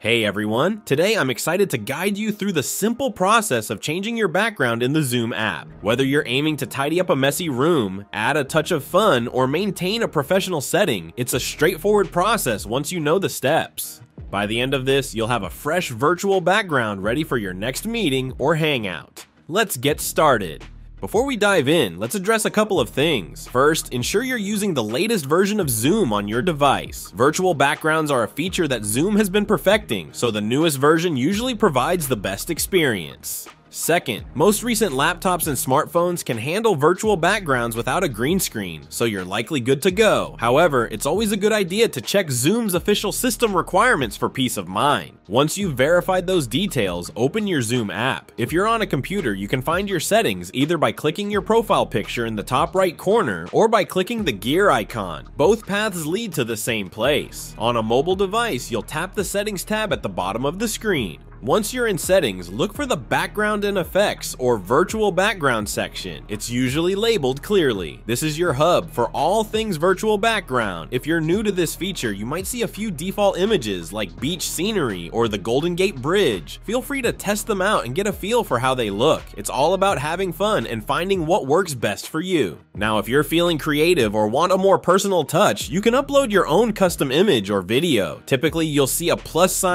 Hey everyone, today I'm excited to guide you through the simple process of changing your background in the Zoom app. Whether you're aiming to tidy up a messy room, add a touch of fun, or maintain a professional setting, it's a straightforward process once you know the steps. By the end of this, you'll have a fresh virtual background ready for your next meeting or hangout. Let's get started. Before we dive in, let's address a couple of things. First, ensure you're using the latest version of Zoom on your device. Virtual backgrounds are a feature that Zoom has been perfecting, so the newest version usually provides the best experience. Second, most recent laptops and smartphones can handle virtual backgrounds without a green screen, so you're likely good to go. However, it's always a good idea to check Zoom's official system requirements for peace of mind. Once you've verified those details, open your Zoom app. If you're on a computer, you can find your settings either by clicking your profile picture in the top right corner or by clicking the gear icon. Both paths lead to the same place. On a mobile device, you'll tap the Settings tab at the bottom of the screen. Once you're in settings, look for the background and effects or virtual background section. It's usually labeled clearly. This is your hub for all things virtual background. If you're new to this feature, you might see a few default images like beach scenery or the Golden Gate Bridge. Feel free to test them out and get a feel for how they look. It's all about having fun and finding what works best for you. Now, if you're feeling creative or want a more personal touch, you can upload your own custom image or video. Typically, you'll see a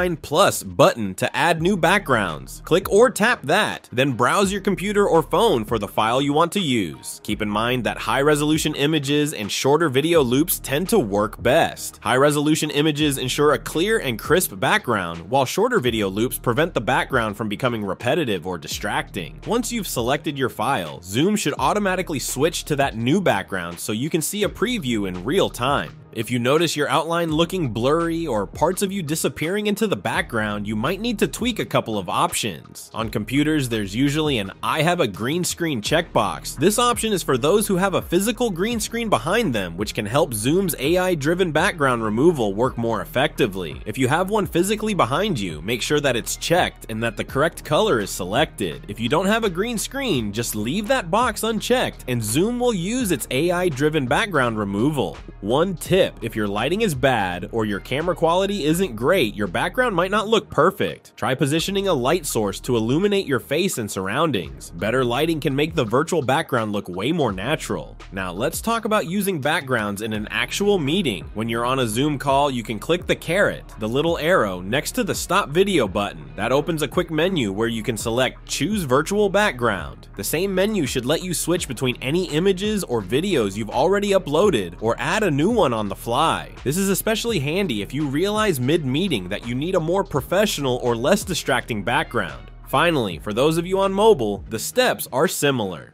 ++ button to add new backgrounds. Click or tap that, then browse your computer or phone for the file you want to use. Keep in mind that high-resolution images and shorter video loops tend to work best. High-resolution images ensure a clear and crisp background, while shorter video loops prevent the background from becoming repetitive or distracting. Once you've selected your file, Zoom should automatically switch to that new background so you can see a preview in real time. If you notice your outline looking blurry or parts of you disappearing into the background, you might need to tweak a couple of options. On computers, there's usually an "I have a green screen" checkbox. This option is for those who have a physical green screen behind them, which can help Zoom's AI-driven background removal work more effectively. If you have one physically behind you, make sure that it's checked and that the correct color is selected. If you don't have a green screen, just leave that box unchecked and Zoom will use its AI-driven background removal. One tip: if your lighting is bad or your camera quality isn't great, your background might not look perfect. Try positioning a light source to illuminate your face and surroundings. Better lighting can make the virtual background look way more natural. Now let's talk about using backgrounds in an actual meeting. When you're on a Zoom call, you can click the caret, the little arrow next to the stop video button. That opens a quick menu where you can select Choose Virtual Background. The same menu should let you switch between any images or videos you've already uploaded or add a new one on the fly. This is especially handy if you realize mid-meeting that you need a more professional or less distracting background. Finally, for those of you on mobile, the steps are similar.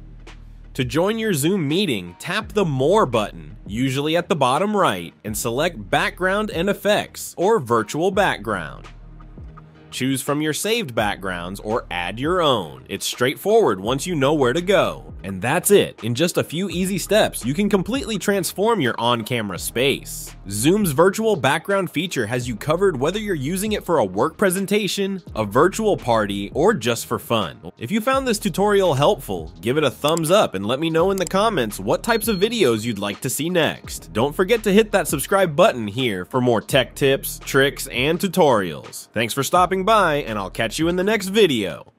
To join your Zoom meeting, tap the More button, usually at the bottom right, and select Background and Effects or Virtual Background. Choose from your saved backgrounds or add your own. It's straightforward once you know where to go. And that's it. In just a few easy steps, you can completely transform your on-camera space. Zoom's virtual background feature has you covered whether you're using it for a work presentation, a virtual party, or just for fun. If you found this tutorial helpful, give it a thumbs up and let me know in the comments what types of videos you'd like to see next. Don't forget to hit that subscribe button here for more tech tips, tricks, and tutorials. Thanks for stopping by, and I'll catch you in the next video.